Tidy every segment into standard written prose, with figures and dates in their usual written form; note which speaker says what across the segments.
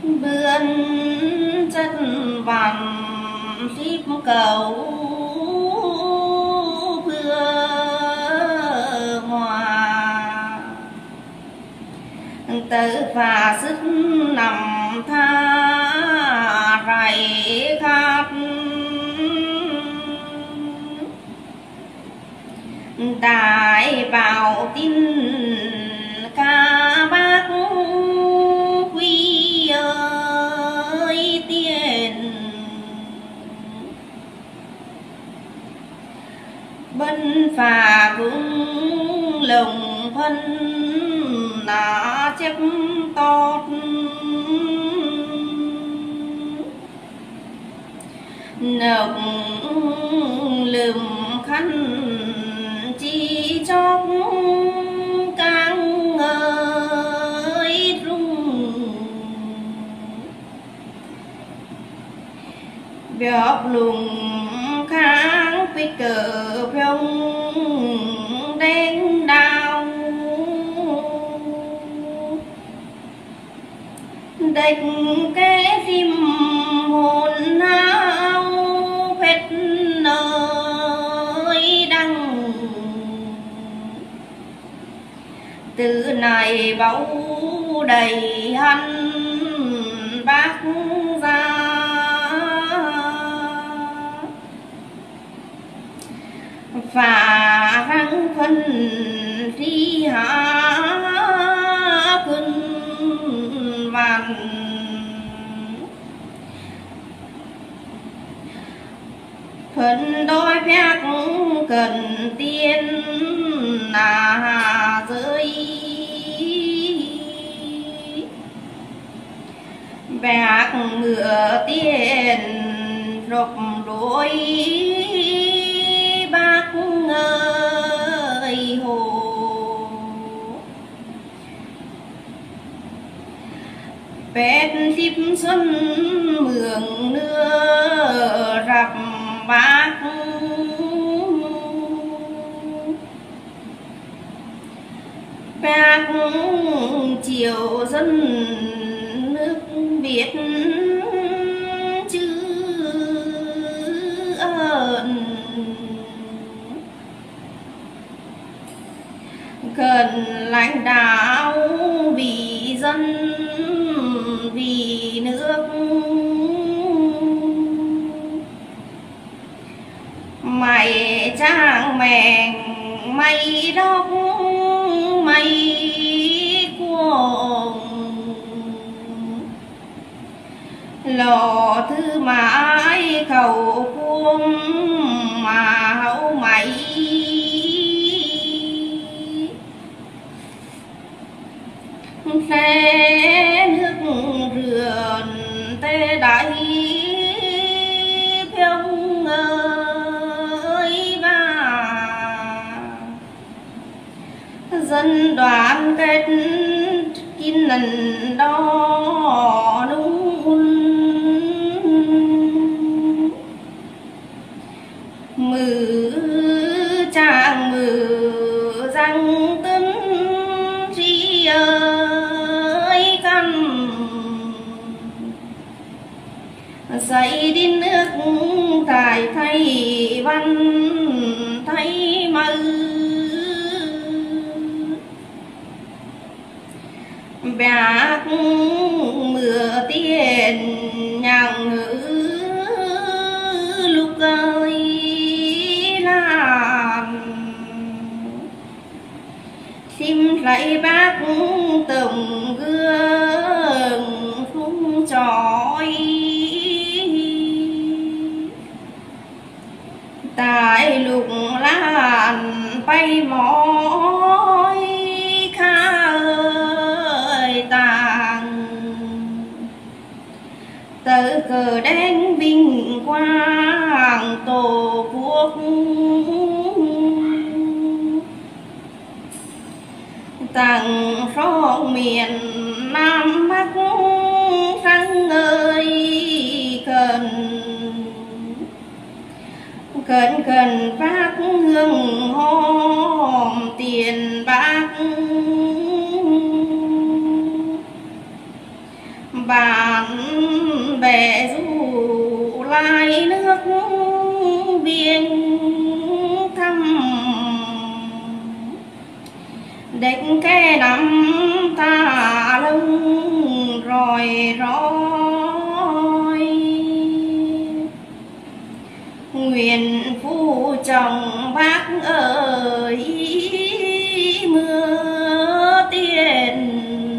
Speaker 1: bươn chân vằn ship cầu vừa hòa tự và sức nằm tha rải khát đại bảo tin ca bác quy ơi tiền bân phà cũng lồng phân là chép tốt nồng lùm khăn chi chóc càng ơi rung bẹo lùng kháng quy cờ phong đen đào đánh cái phim hồn hao phết nơi đăng từ này báu đầy hắn bác ra và răng phân đi hạ quân vạn phần đôi phép cần tiên là rơi bạc ngựa tiền rộp đôi bác ơi hồ bên tiếp xuân mường nưa rập bác bác chiều dân nước Việt chữ ơn cần lãnh đạo vì dân vì nước mày trang mèn mày đốc mày cuồng lò thư mãi khẩu cuông mà hậu mày xe nước rườn tê đáy phiông ơi bà dân đoàn kết kín lần đó đúng mừ chàng mừ răng tấn chi ơi căn xây đi nước thải thay văn thay mơ bạc mưa tiền nhàng ngữ lúc ơi làm xin lại bác tổng gương phung trói tại lục lan bay mỏi khá ơi tàng tờ cờ đen vinh quang tổ quốc tặng sông miền Nam Bắc sang ơi cần cần cần phát hương hôm tiền bạc bạn bè du lai nước biên thăm đếch ke nắm ta lưng rồi nguyện phu chồng bác ơi mưa tiền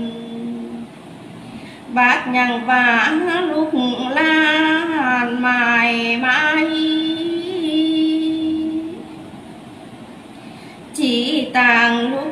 Speaker 1: bác nhằng vã lúc lan mài mãi chỉ tàng lúc